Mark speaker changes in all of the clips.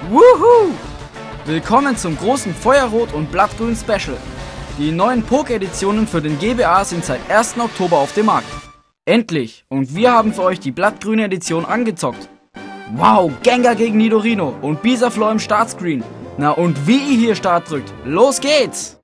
Speaker 1: Wuhu! Willkommen zum großen Feuerrot und Blattgrün Special. Die neuen Poké-Editionen für den GBA sind seit 1. Oktober auf dem Markt. Endlich! Und wir haben für euch die blattgrüne Edition angezockt. Wow, Gengar gegen Nidorino und Bisaflor im Startscreen. Na und wie ihr hier Start drückt, los geht's!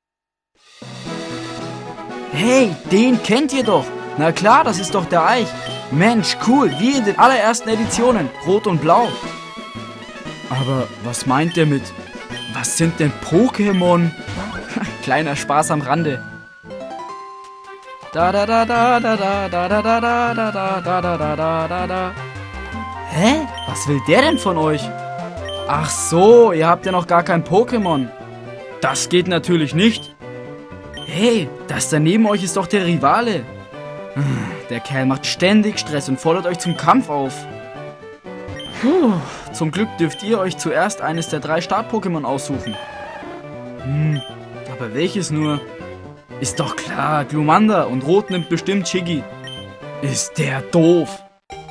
Speaker 1: Hey, den kennt ihr doch! Na klar, das ist doch der Eich. Mensch, cool, wie in den allerersten Editionen, Rot und Blau. Aber was meint der mit, was sind denn Pokémon? Kleiner Spaß am Rande. Da da da da da da da da da da da da da da da da. Hä? Was will der denn von euch? Ach so, ihr habt ja noch gar kein Pokémon. Das geht natürlich nicht. Hey, das da neben euch ist doch der Rivale. Der Kerl macht ständig Stress und fordert euch zum Kampf auf. Puh, zum Glück dürft ihr euch zuerst eines der 3 Start-Pokémon aussuchen. Aber welches nur? Ist doch klar, Glumanda, und Rot nimmt bestimmt Shiggy. Ist der doof.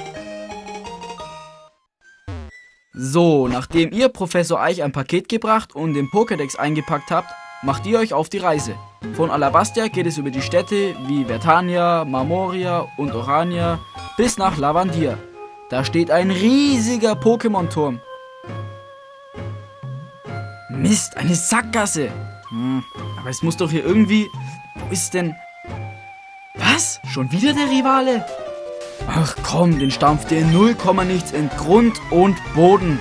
Speaker 1: So, nachdem ihr Professor Eich ein Paket gebracht und den Pokédex eingepackt habt, macht ihr euch auf die Reise. Von Alabastia geht es über die Städte wie Vertania, Marmoria und Orania bis nach Lavandia. Da steht ein riesiger Pokémon-Turm. Mist, eine Sackgasse. Aber es muss doch hier irgendwie... Wo ist denn... Was? Schon wieder der Rivale? Ach komm, den stampft ihr in 0, nichts in Grund und Boden.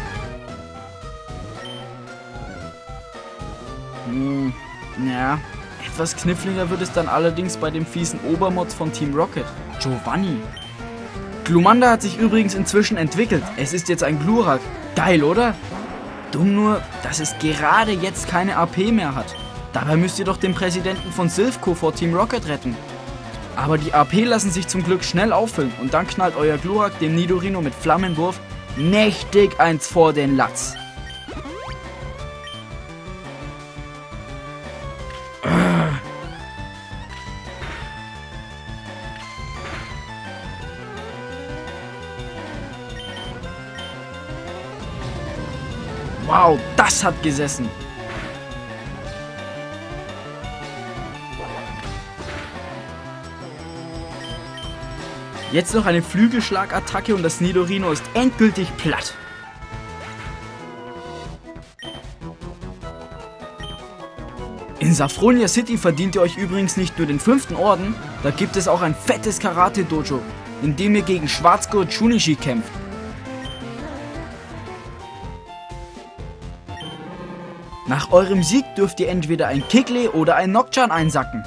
Speaker 1: Ja, etwas kniffliger wird es dann allerdings bei dem fiesen Obermods von Team Rocket, Giovanni. Glumanda hat sich übrigens inzwischen entwickelt. Es ist jetzt ein Glurak. Geil, oder? Dumm nur, dass es gerade jetzt keine AP mehr hat. Dabei müsst ihr doch den Präsidenten von Silphco vor Team Rocket retten. Aber die AP lassen sich zum Glück schnell auffüllen und dann knallt euer Glurak dem Nidorino mit Flammenwurf mächtig eins vor den Latz. Wow, das hat gesessen. Jetzt noch eine Flügelschlagattacke und das Nidorino ist endgültig platt. In Saffronia City verdient ihr euch übrigens nicht nur den 5. Orden, da gibt es auch ein fettes Karate-Dojo, in dem ihr gegen Schwarzgurt Shunichi kämpft. Nach eurem Sieg dürft ihr entweder ein Kikli oder ein Nocturne einsacken.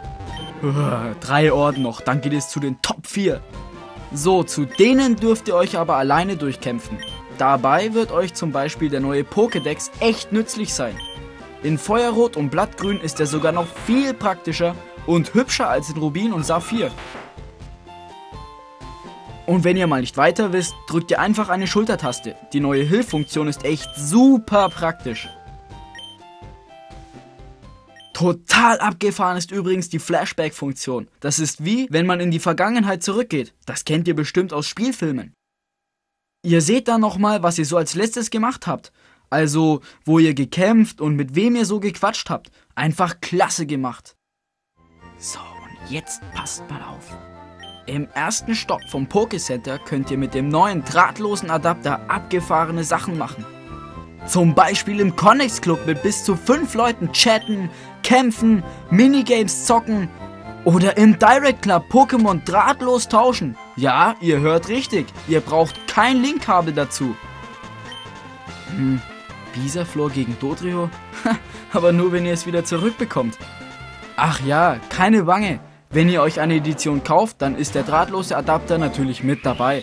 Speaker 1: 3 Orden noch, dann geht es zu den Top 4. So, zu denen dürft ihr euch aber alleine durchkämpfen. Dabei wird euch zum Beispiel der neue Pokédex echt nützlich sein. In Feuerrot und Blattgrün ist er sogar noch viel praktischer und hübscher als in Rubin und Saphir. Und wenn ihr mal nicht weiter wisst, drückt ihr einfach eine Schultertaste. Die neue Hilffunktion ist echt super praktisch. Total abgefahren ist übrigens die Flashback-Funktion. Das ist wie, wenn man in die Vergangenheit zurückgeht. Das kennt ihr bestimmt aus Spielfilmen. Ihr seht dann nochmal, was ihr so als letztes gemacht habt. Also, wo ihr gekämpft und mit wem ihr so gequatscht habt. Einfach klasse gemacht. So, und jetzt passt mal auf. Im ersten Stopp vom Pokécenter könnt ihr mit dem neuen drahtlosen Adapter abgefahrene Sachen machen. Zum Beispiel im Connex Club mit bis zu 5 Leuten chatten, kämpfen, Minigames zocken oder im Direct Club Pokémon drahtlos tauschen. Ja, ihr hört richtig, ihr braucht kein Linkkabel dazu. Bisaflor gegen Dodrio? Aber nur wenn ihr es wieder zurückbekommt. Ach ja, keine Bange. Wenn ihr euch eine Edition kauft, dann ist der drahtlose Adapter natürlich mit dabei.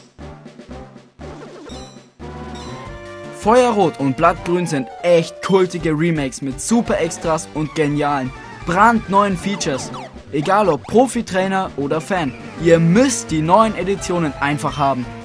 Speaker 1: Feuerrot und Blattgrün sind echt kultige Remakes mit super Extras und genialen, brandneuen Features. Egal ob Profi-Trainer oder Fan, ihr müsst die neuen Editionen einfach haben.